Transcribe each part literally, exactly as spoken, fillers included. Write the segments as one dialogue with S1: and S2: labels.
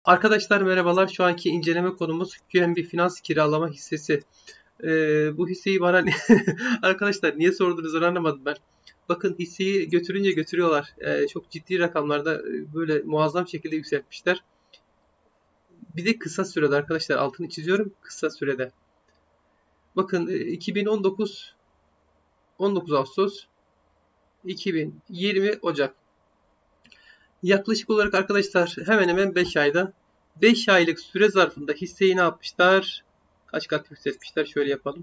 S1: Arkadaşlar merhabalar. Şu anki inceleme konumuz Q N B Finans kiralama hissesi. Ee, bu hisseyi bana arkadaşlar niye sordunuz onu anlamadım ben. Bakın hisseyi götürünce götürüyorlar. Ee, çok ciddi rakamlarda e, böyle muazzam şekilde yükseltmişler. Bir de kısa sürede arkadaşlar altını çiziyorum kısa sürede. Bakın e, iki bin on dokuz on dokuz Ağustos iki bin yirmi Ocak. Yaklaşık olarak arkadaşlar hemen hemen beş ayda beş aylık süre zarfında hisseyi ne yapmışlar? Kaç kat yükseltmişler? Şöyle yapalım.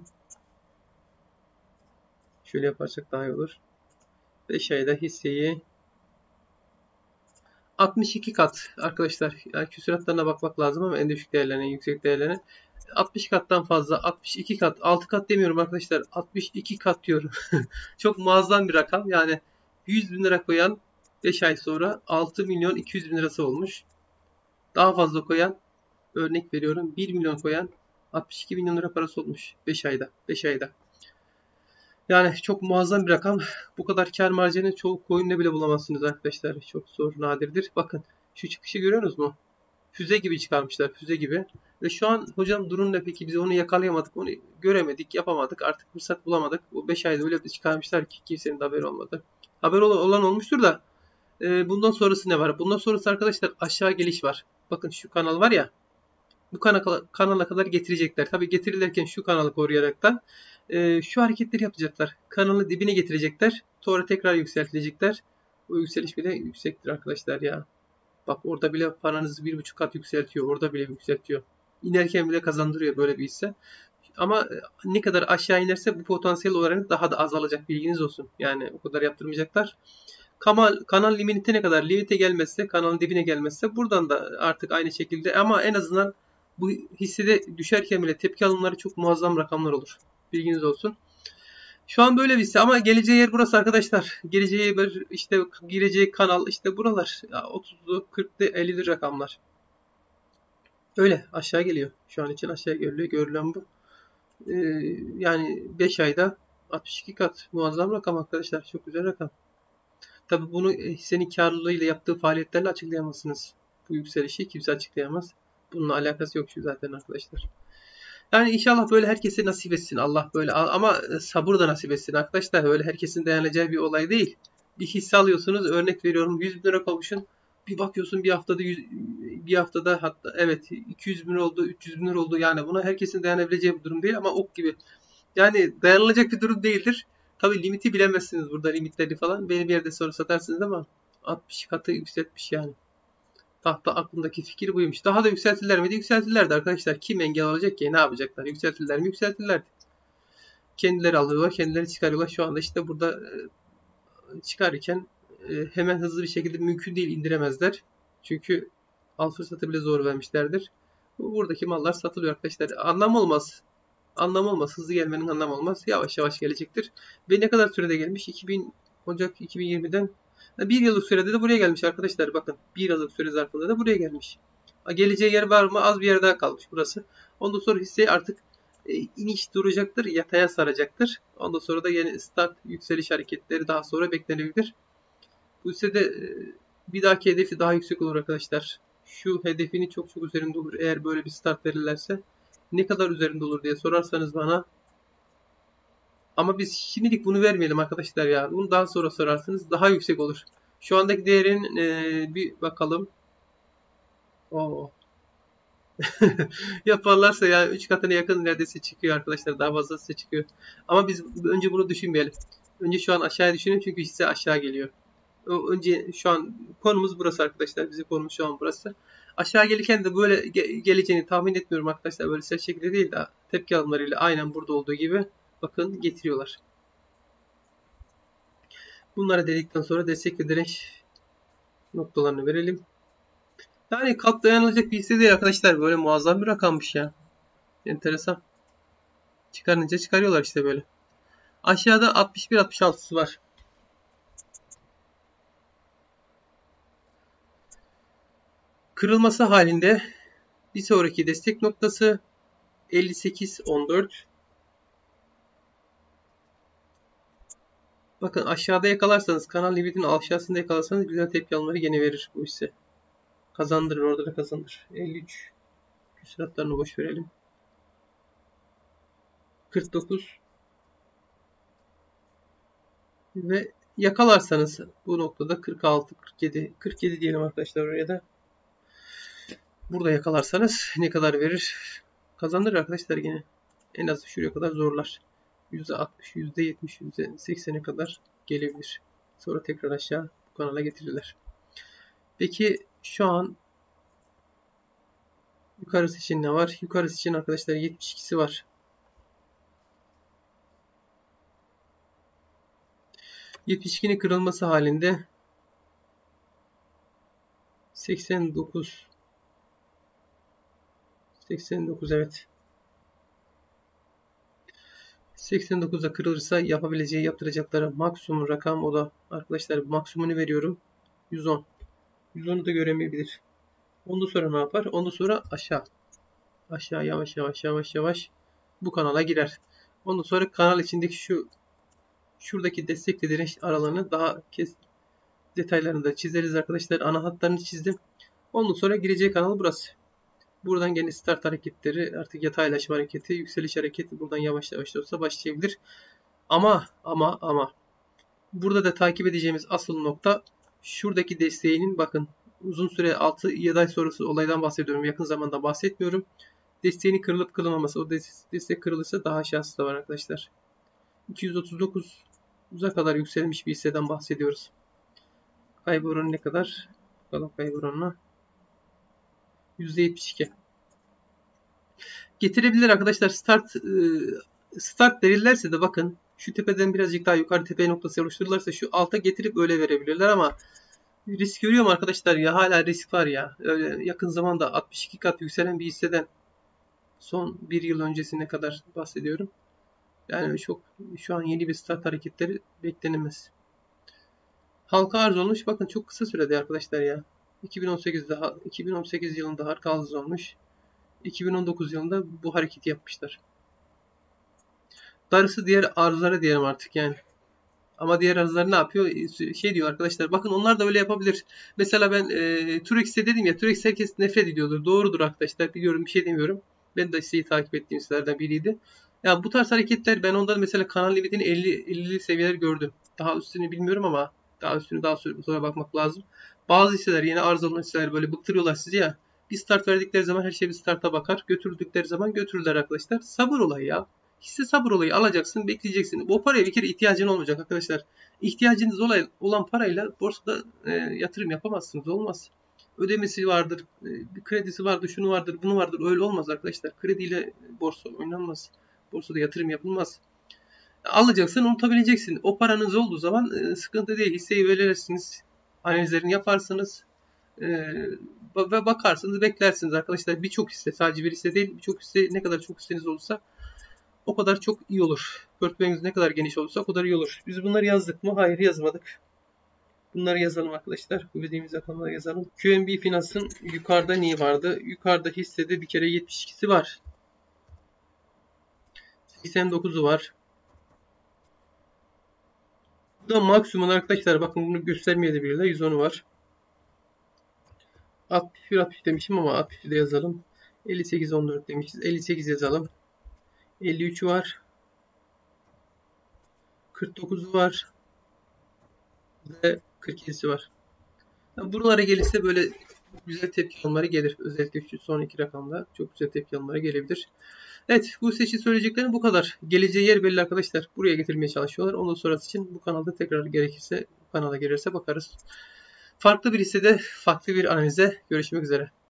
S1: Şöyle yaparsak daha iyi olur. beş ayda hisseyi altmış iki kat arkadaşlar. Yani küsuratlarına bakmak lazım ama en düşük değerlerine, yüksek değerlerine. altmış kattan fazla, altmış iki kat, altı kat demiyorum arkadaşlar. altmış iki kat diyorum. Çok muazzam bir rakam. Yani yüz bin lira koyan beş ay sonra altı milyon iki yüz bin lirası olmuş. Daha fazla koyan, örnek veriyorum, bir milyon koyan altmış iki milyon lira parası olmuş beş ayda. beş ayda. Yani çok muazzam bir rakam. Bu kadar kar marjını çoğu coin'de bile bulamazsınız arkadaşlar. Çok zor, nadirdir. Bakın şu çıkışı görüyorsunuz mu? Füze gibi çıkarmışlar, füze gibi. Ve şu an hocam durum ne peki? Biz onu yakalayamadık, onu göremedik, yapamadık. Artık fırsat bulamadık. Bu beş ayda öyle bir çıkarmışlar ki kimsenin de haberi olmadı. Haber olan olmuştur da e, bundan sonrası ne var? Bundan sonrası arkadaşlar aşağı geliş var. Bakın şu kanal var ya. Bu kanala, kanala kadar getirecekler. Tabii getirirlerken şu kanalı koruyarak da e, şu hareketleri yapacaklar. Kanalı dibine getirecekler. Sonra tekrar yükseltilecekler. O yükseliş bile yüksektir arkadaşlar ya. Bak orada bile paranızı bir buçuk kat yükseltiyor. Orada bile yükseltiyor. İnerken bile kazandırıyor böyle bir hisse. Ama ne kadar aşağı inerse bu potansiyel olarak daha da azalacak. Bilginiz olsun. Yani o kadar yaptırmayacaklar. Kanal, kanal limitine kadar limite gelmezse, kanalın dibine gelmezse buradan da artık aynı şekilde ama en azından bu hissede düşerken bile tepki alımları çok muazzam rakamlar olur. Bilginiz olsun. Şu an böyle bir hisse ama geleceği yer burası arkadaşlar. Geleceği yer işte gireceği kanal işte buralar. otuzlu, kırklı, ellili rakamlar. Öyle aşağı geliyor. Şu an için aşağı geliyor. Görülen bu. Ee, yani beş ayda altmış iki kat muazzam rakam arkadaşlar. Çok güzel rakam. Tabii bunu hissenin karlılığıyla yaptığı faaliyetlerle açıklayamazsınız. Bu yükselişi kimse açıklayamaz. Bununla alakası yok şu zaten arkadaşlar. Yani inşallah böyle herkese nasip etsin Allah böyle ama sabır da nasip etsin arkadaşlar. Böyle herkesin dayanacağı bir olay değil. Bir hisse alıyorsunuz örnek veriyorum yüz bin lira koymuşsun. Bir bakıyorsun bir haftada yüz, bir haftada hatta evet iki yüz bin oldu üç yüz bin lira oldu. Yani buna herkesin dayanabileceği bir durum değil ama ok gibi. Yani dayanılacak bir durum değildir. Tabii limiti bilemezsiniz burada limitleri falan. Beni bir yerde sonra satarsınız ama altmış katı yükseltmiş yani. Tahta aklımdaki fikir buymuş. Daha da yükseltirler miydi? Yükseltirlerdi arkadaşlar. Kim engel olacak ki? Ne yapacaklar? Yükseltirler mi? Yükseltirlerdi. Kendileri alıyorlar, kendileri çıkarıyorlar. Şu anda işte burada çıkarırken hemen hızlı bir şekilde mümkün değil indiremezler. Çünkü al fırsatı bile zor vermişlerdir. Buradaki mallar satılıyor arkadaşlar. Anlam olmaz. Anlam olmaz. Hızlı gelmenin anlamı olmaz. Yavaş yavaş gelecektir. Ve ne kadar sürede gelmiş? iki bin Ocak iki bin yirmiden bir yıllık sürede de buraya gelmiş arkadaşlar. Bakın bir yıllık süre zarfında da buraya gelmiş. Geleceği yer var mı? Az bir yer daha kalmış burası. Ondan sonra hisse artık e, iniş duracaktır. Yataya saracaktır. Ondan sonra da yeni start yükseliş hareketleri daha sonra beklenebilir. Bu hissede e, bir dahaki hedefi daha yüksek olur arkadaşlar. Şu hedefini çok çok üzerinde olur. Eğer böyle bir start verirlerse ne kadar üzerinde olur diye sorarsanız bana. Ama biz şimdilik bunu vermeyelim arkadaşlar ya. Bunu daha sonra sorarsınız. Daha yüksek olur. Şu andaki değerin e, bir bakalım. Oo. Yaparlarsa ya üç katına yakın neredeyse çıkıyor arkadaşlar. Daha fazlası çıkıyor. Ama biz önce bunu düşünmeyelim. Önce şu an aşağıya düşünelim çünkü hisse aşağı geliyor. Önce şu an konumuz burası arkadaşlar. Bizim konumuz şu an burası. Aşağı gelirken de böyle geleceğini tahmin etmiyorum arkadaşlar. Böyle sert şekilde değil de tepki alımlarıyla aynen burada olduğu gibi bakın getiriyorlar. Bunlara dedikten sonra destek ve direnç noktalarını verelim. Yani kat dayanılacak bir hisse değil arkadaşlar. Böyle muazzam bir rakammış ya. Enteresan. Çıkarınca çıkarıyorlar işte böyle. Aşağıda altmış bir altmış altısı var. Kırılması halinde bir sonraki destek noktası elli sekiz on dört. Bakın aşağıda yakalarsanız kanal limitinin aşağısında yakalarsanız güzel tepki alımları gene verir bu hisse. Kazandırır, orada da kazandır. elli üç küsuratlarını boş verelim. kırk dokuz ve yakalarsanız bu noktada kırk altı, kırk yedi, kırk yedi diyelim arkadaşlar oraya da. Burada yakalarsanız ne kadar verir? Kazanır arkadaşlar yine. En az şuraya kadar zorlar. yüzde altmış, yüzde yetmiş, yüzde seksene kadar gelebilir. Sonra tekrar aşağı bu kanala getirirler. Peki şu an yukarısı için ne var? Yukarısı için arkadaşlar yetmiş ikisi var. yetmiş ikinin kırılması halinde seksen dokuz seksen dokuz evet. seksen dokuza kırılırsa yapabileceği, yaptıracakları maksimum rakam, o da arkadaşlar maksimumunu veriyorum. yüz on. yüz onu da göremeyebilir. Ondan sonra ne yapar? Ondan sonra aşağı. Aşağı yavaş yavaş yavaş yavaş bu kanala girer. Ondan sonra kanal içindeki şu şuradaki destekle direnç aralarını daha kes detaylarını da çizeriz arkadaşlar. Ana hatlarını çizdim. Ondan sonra gireceği kanal burası. Buradan gene start hareketleri, artık yataylaşma hareketi, yükseliş hareketi buradan yavaş yavaş da olsa başlayabilir. Ama ama ama burada da takip edeceğimiz asıl nokta şuradaki desteğinin, bakın uzun süre altı yedi ay sonrası olaydan bahsediyorum. Yakın zamanda bahsetmiyorum. Desteğinin kırılıp kırılmaması. O destek kırılırsa daha aşağısı da var arkadaşlar. iki yüz otuz dokuza kadar yükselmiş bir hisseden bahsediyoruz. Kaybı oranı ne kadar? Bakalım kaybı oranına. yüzde yetmiş iki. Getirebilir arkadaşlar. Start start verirlerse de bakın şu tepeden birazcık daha yukarı tepe noktası oluştururlarsa şu alta getirip öyle verebilirler ama risk görüyorum arkadaşlar ya, hala risk var ya. Öyle yakın zamanda altmış iki kat yükselen bir hisseden son bir yıl öncesine kadar bahsediyorum. Yani çok şu an yeni bir start hareketleri beklenemez. Halka arz olmuş. Bakın çok kısa sürede arkadaşlar ya. iki bin on sekizde iki bin on sekiz yılında halka arz olmuş. iki bin on dokuz yılında bu hareketi yapmışlar. Darısı diğer arzlara diyelim artık yani. Ama diğer arzlar ne yapıyor? Şey diyor arkadaşlar, bakın onlar da öyle yapabilir. Mesela ben e, Turex'e dedim ya, Turex herkes nefret ediyordur. Doğrudur arkadaşlar, biliyorum, bir şey demiyorum. Ben de hisseyi takip ettiğim hisselerden biriydi. Ya bu tarz hareketler, ben ondan mesela kanal limitini elli ellili seviyeler gördüm. Daha üstünü bilmiyorum ama daha üstünü daha sonra bakmak lazım. Bazı hisseler, yine arz alınan hisseler böyle bıktırıyorlar sizi ya. Bir start verdikleri zaman her şey bir starta bakar. Götürdükleri zaman götürürler arkadaşlar. Sabır olayı ya. Hisse sabır olayı, alacaksın, bekleyeceksin. O paraya bir kere ihtiyacın olmayacak arkadaşlar. İhtiyacınız olan parayla borsada e, yatırım yapamazsınız. Olmaz. Ödemesi vardır, e, bir kredisi vardır, şunu vardır, bunu vardır. Öyle olmaz arkadaşlar. Krediyle borsa oynanmaz. Borsada yatırım yapılmaz. Alacaksın, unutabileceksin. O paranız olduğu zaman e, sıkıntı değil. Hisseyi verirsiniz. Analizlerini yaparsınız. E, ve bakarsınız, beklersiniz arkadaşlar. Birçok hisse, sadece bir hisse değil, birçok hisse, ne kadar çok hisseniz olursa o kadar çok iyi olur. Portföyünüz ne kadar geniş olursa o kadar iyi olur. Biz bunları yazdık mı? Hayır, yazmadık. Bunları yazalım arkadaşlar. Bu dediğimiz rakamları yazalım. Q N B Finans'ın yukarıda neyi vardı? Yukarıda hissede bir kere yetmiş ikisi var. seksen dokuzu var. Bu da maksimum arkadaşlar. Bakın bunu göstermeyebilirler. yüz onu var. altmış bir altmış demişim ama altmışı da yazalım. elli sekiz on dört demişiz. elli sekiz yazalım. elli üç var. kırk dokuz var. Ve kırk yedisi var. Yani buralara gelirse böyle güzel tepki almaları gelir. Özellikle şu son iki rakamda çok güzel tepki almaları gelebilir. Evet, bu seçi söyleyeceklerim bu kadar. Geleceği yer belli arkadaşlar. Buraya getirmeye çalışıyorlar. Ondan sonrası için bu kanalda tekrar gerekirse, bu kanala gelirse bakarız. Farklı bir hissede, farklı bir analize görüşmek üzere.